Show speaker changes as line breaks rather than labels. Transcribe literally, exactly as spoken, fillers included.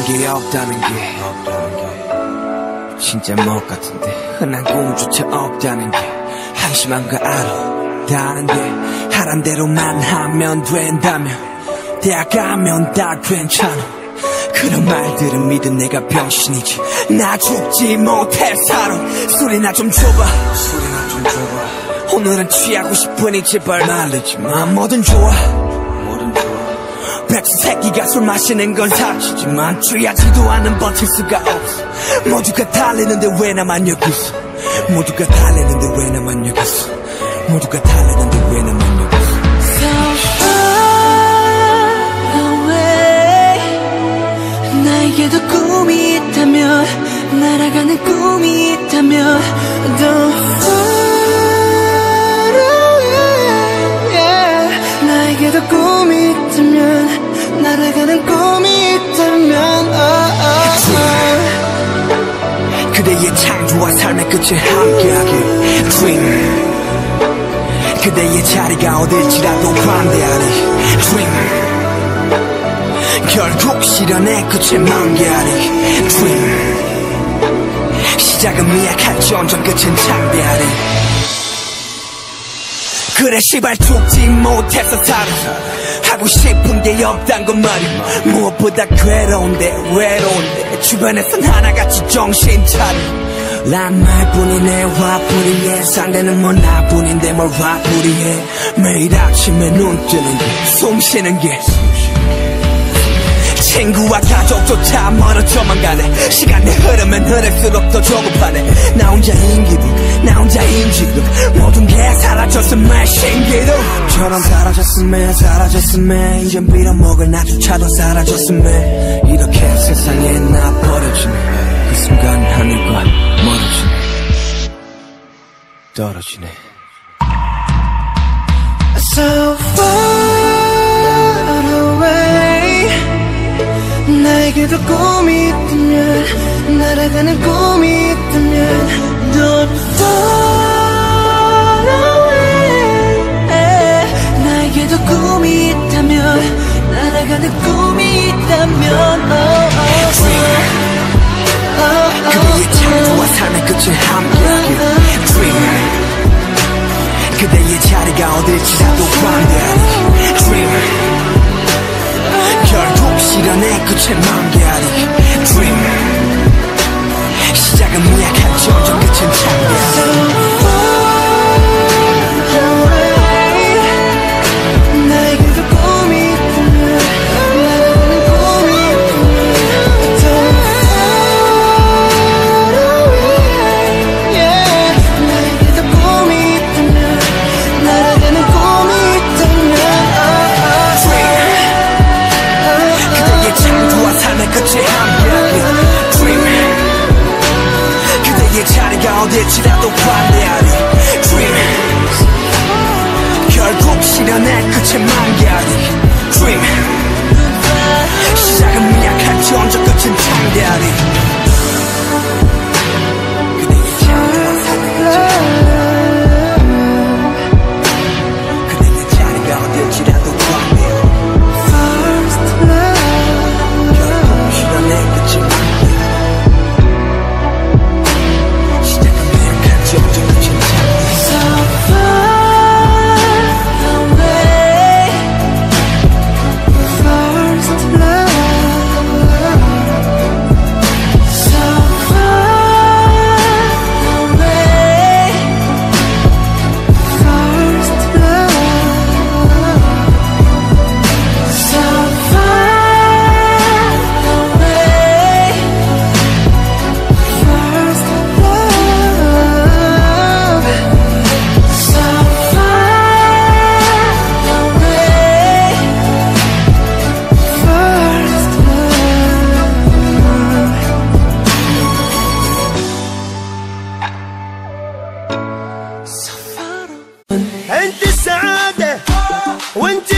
게 없다는 게 진짜 못 같은데 흔한 꿈조차 없다는 게 한심한 거 알아. 다른데 하란 대로만 하면 된다며 대학 가면 다 괜찮아. 그런 말들은 믿은 내가 병신이지. 나 죽지 못해 살아. 술이나 좀 줘봐. 술이나 좀 줘봐. 오늘은 취하고 싶으니 제발 말리지마. 뭐든 좋아. 뭐든 좋아. 백수 새끼가 술 마시는 건 사치지만 취하지도 않은 버틸 수가 없어. 모두가 달리는데 왜 나만 여기 있어. 모두가 달리는데 왜 나만 여기 있어. 모두가 달리는데 왜 나만 여기 있어.
나에게도 꿈이 있다면 날아가는 꿈이 있다면 Don't far away yeah. 나에게도 꿈이 있다면 날아가는 꿈이 있다면 oh, oh,
oh. 그대의 창조와 삶의 끝에 함께하길 Dream. 그대의 자리가 어딜지라도 반대하리 Dream. 결국 실현의 끝에 만개하리 Dream. 시작은 미약할지언정 끝은 창대하리. 그래 시발 죽지 못해서 살아. 하고 싶은 게 없단 건 말이야. 무엇보다 괴로운데 외로운데 주변에선 하나같이 정신 차려. 난 말뿐이네 화풀이해. 상대는 뭐 나뿐인데 뭘 화풀이해. 매일 아침에 눈 뜨는 게 숨 쉬는 게 친구와 가족조차 멀어져만 가네. 시간이 흐르면 흐를수록 더 조급하네. 나 혼자인 기분 나 혼자인 지금 모든 게 사라졌음에 신기루 처럼 사라졌음에 사라졌음에 이젠 빌어먹을 나조차도 사라졌음에 이렇게 세상에 나 버려지네. 그 순간 하늘과 멀어지네. 떨어지네.
So far away. 나에게도 꿈이 있다면 날아가는 꿈이 있다면 Don't far away. 나에게도 꿈이 있다면 날아가는 꿈이 있다면 oh, oh, oh. Oh,
그대의 창조와 삶의 끝을 함께하길 Dream. 그대의 자리가 어딜지라도 반대하리 Dream. 결국 실현의 끝에 만개하리 Dream. 시작은 미약할지언정 끝은 창대하리 어딜지라도 반대하리 Dream. 결국 실현의 끝에 만개하리 Dream. 시작은 미약할지언정 끝은 창대하리. 그대의 창조와 삶의 끝에 그대의 자리가 어딜지라도 반대하리 결국 실현의 끝에 만개하리
أنت السعادة وأنت